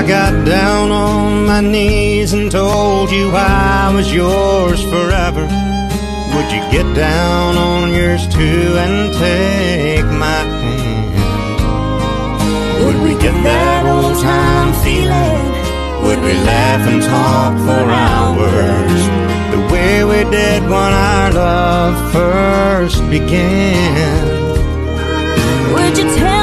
I got down on my knees and told you I was yours forever, would you get down on yours too and take my hand? Would we get that old time feeling? Would we laugh and talk for hours the way we did when our love first began? Would you tell